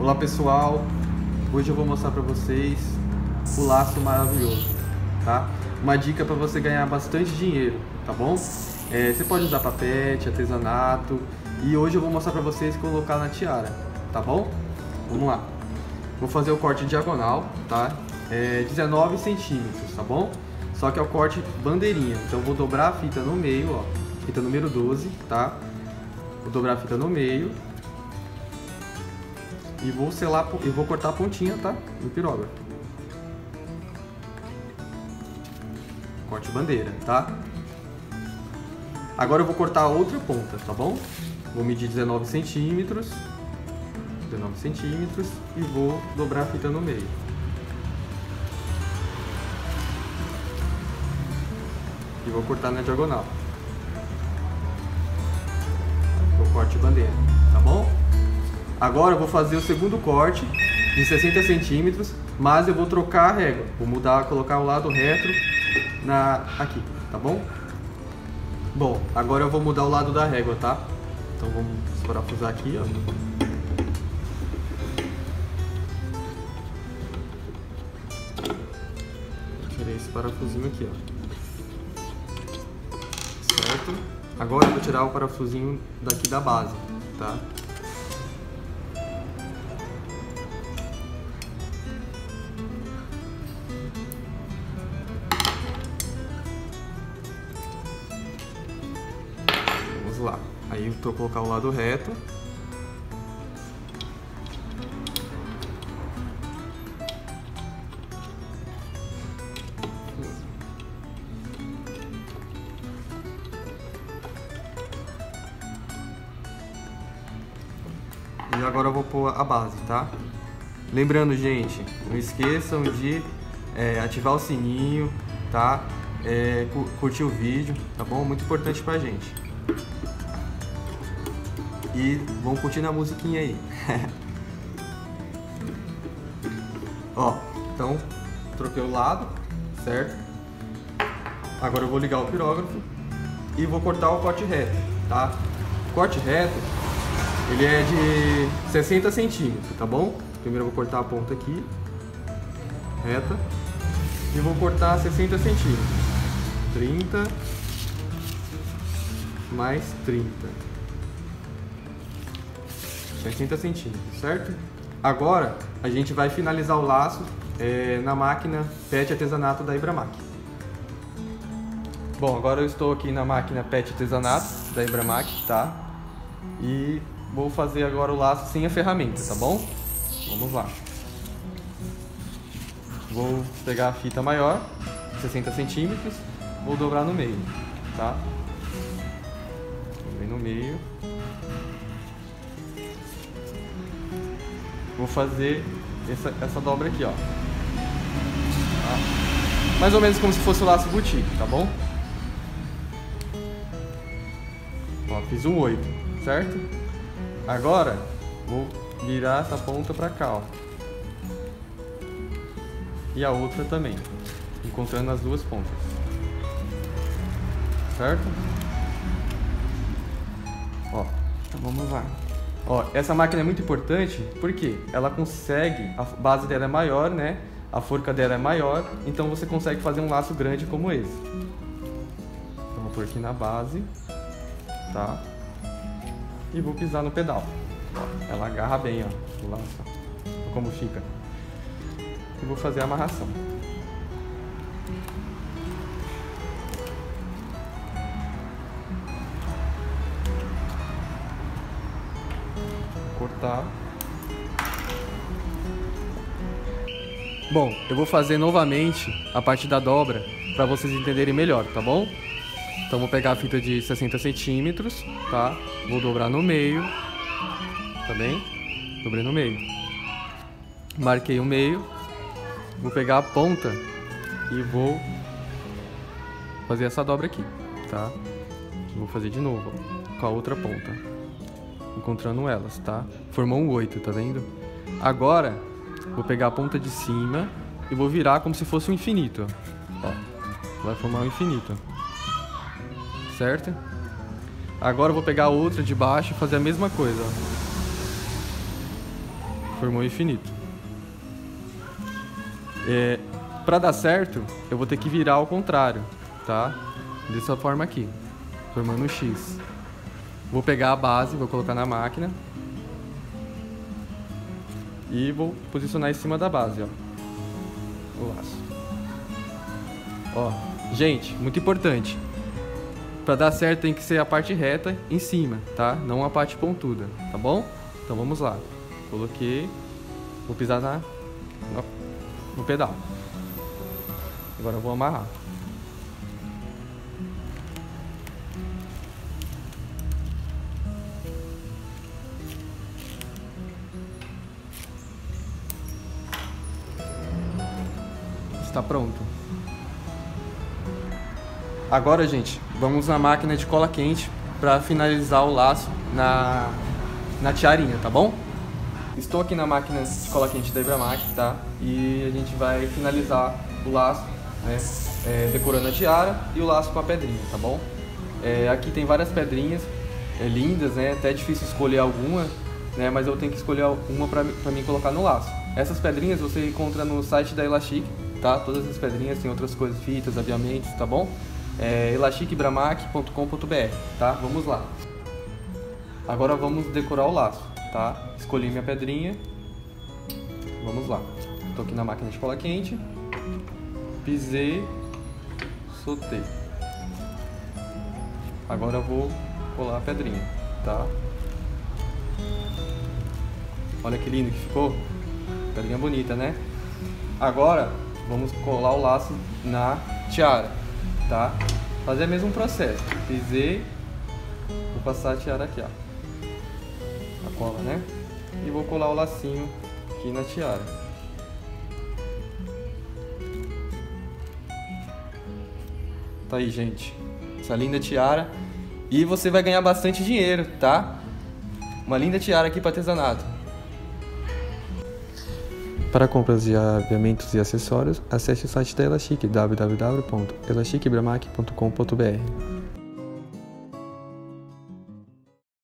Olá pessoal, hoje eu vou mostrar para vocês o laço maravilhoso, tá? Uma dica para você ganhar bastante dinheiro, tá bom? Você pode usar para pet, artesanato, e hoje eu vou mostrar para vocês colocar na tiara, tá bom? Vamos lá. Vou fazer o corte diagonal, tá? 19 centímetros, tá bom? Só que é o corte bandeirinha, então eu vou dobrar a fita no meio, ó, fita número 12, tá? Vou dobrar a fita no meio e vou selar, e vou cortar a pontinha, tá? No pirógrafo. Corte bandeira, tá? Agora eu vou cortar a outra ponta, tá bom? Vou medir 19 centímetros e vou dobrar a fita no meio. E vou cortar na diagonal. Vou corte bandeira, tá bom? Agora eu vou fazer o segundo corte de 60 centímetros, mas eu vou trocar a régua. Vou mudar, colocar o lado reto aqui, tá bom? Bom, agora eu vou mudar o lado da régua, tá? Então vamos parafusar aqui, ó. Tirei esse parafusinho aqui, ó. Certo? Agora eu vou tirar o parafusinho daqui da base, tá? Vamos lá. Aí eu vou colocar o lado reto. E agora eu vou pôr a base, tá? Lembrando, gente, não esqueçam de ativar o sininho, tá? Curtir o vídeo, tá bom? Muito importante pra gente. E vamos curtir a musiquinha aí. Ó, então troquei o lado, certo? Agora eu vou ligar o pirógrafo e vou cortar o corte reto, tá? O corte reto, ele é de 60 centímetros, tá bom? Primeiro eu vou cortar a ponta aqui, reta, e vou cortar 60 centímetros. 30 mais 30. 60 centímetros, certo? Agora a gente vai finalizar o laço na máquina PET artesanato da Ibramac. Bom, agora eu estou aqui na máquina PET artesanato da Ibramac, tá? E vou fazer agora o laço sem a ferramenta, tá bom? Vamos lá. Vou pegar a fita maior, 60 centímetros, vou dobrar no meio, tá? Dobrei no meio. Vou fazer essa dobra aqui, ó. Tá? Mais ou menos como se fosse o laço boutique, tá bom? Ó, fiz um 8, certo? Agora, vou virar essa ponta pra cá, ó. E a outra também, encontrando as duas pontas. Certo? Ó, então vamos lá. Ó, essa máquina é muito importante porque ela consegue, a base dela é maior, né? A forca dela é maior, então você consegue fazer um laço grande como esse. Então vou pôr aqui na base, tá? E vou pisar no pedal. Ó, ela agarra bem, ó, o laço. Ó, como fica. E vou fazer a amarração. Cortar. Bom, eu vou fazer novamente a parte da dobra para vocês entenderem melhor, tá bom? Então vou pegar a fita de 60 centímetros, tá? Vou dobrar no meio, tá bem? Dobrei no meio. Marquei o meio. Vou pegar a ponta e vou fazer essa dobra aqui, tá? Vou fazer de novo, ó, com a outra ponta. Encontrando elas, tá? Formou um 8, tá vendo? Agora, vou pegar a ponta de cima e vou virar como se fosse um infinito, ó. Vai formar um infinito. Certo? Agora eu vou pegar a outra de baixo e fazer a mesma coisa, ó. Formou infinito. Para dar certo, eu vou ter que virar ao contrário, tá? Dessa forma aqui, formando um X. Vou pegar a base, vou colocar na máquina e vou posicionar em cima da base, ó, o laço. Ó, gente, muito importante. Para dar certo tem que ser a parte reta em cima, tá? Não a parte pontuda, tá bom? Então vamos lá. Coloquei, vou pisar no pedal. Agora eu vou amarrar. Está pronto. Agora, gente, vamos na máquina de cola quente para finalizar o laço na tiarinha, tá bom? Estou aqui na máquina de cola quente da Ibramac, tá? E a gente vai finalizar o laço, né? Decorando a tiara e o laço com a pedrinha, tá bom? Aqui tem várias pedrinhas lindas, né? Até é difícil escolher alguma, né? Mas eu tenho que escolher uma para mim colocar no laço. Essas pedrinhas você encontra no site da Elastic, tá? Todas as pedrinhas, tem outras coisas, fitas, aviamentos, tá bom? elasticbramac.com.br, tá? Vamos lá. Agora vamos decorar o laço, tá? Escolhi minha pedrinha. Vamos lá. Estou aqui na máquina de cola quente. Pisei, soltei. Agora eu vou colar a pedrinha, tá? Olha que lindo que ficou. Pedrinha bonita, né? Agora vamos colar o laço na tiara, tá? Fazer o mesmo processo. Pisei, vou passar a tiara aqui, ó. A cola, né? E vou colar o lacinho aqui na tiara. Tá aí, gente. Essa linda tiara. E você vai ganhar bastante dinheiro, tá? Uma linda tiara aqui para artesanato. Para compras de aviamentos e acessórios, acesse o site da Elastic, www.elasticbramac.com.br.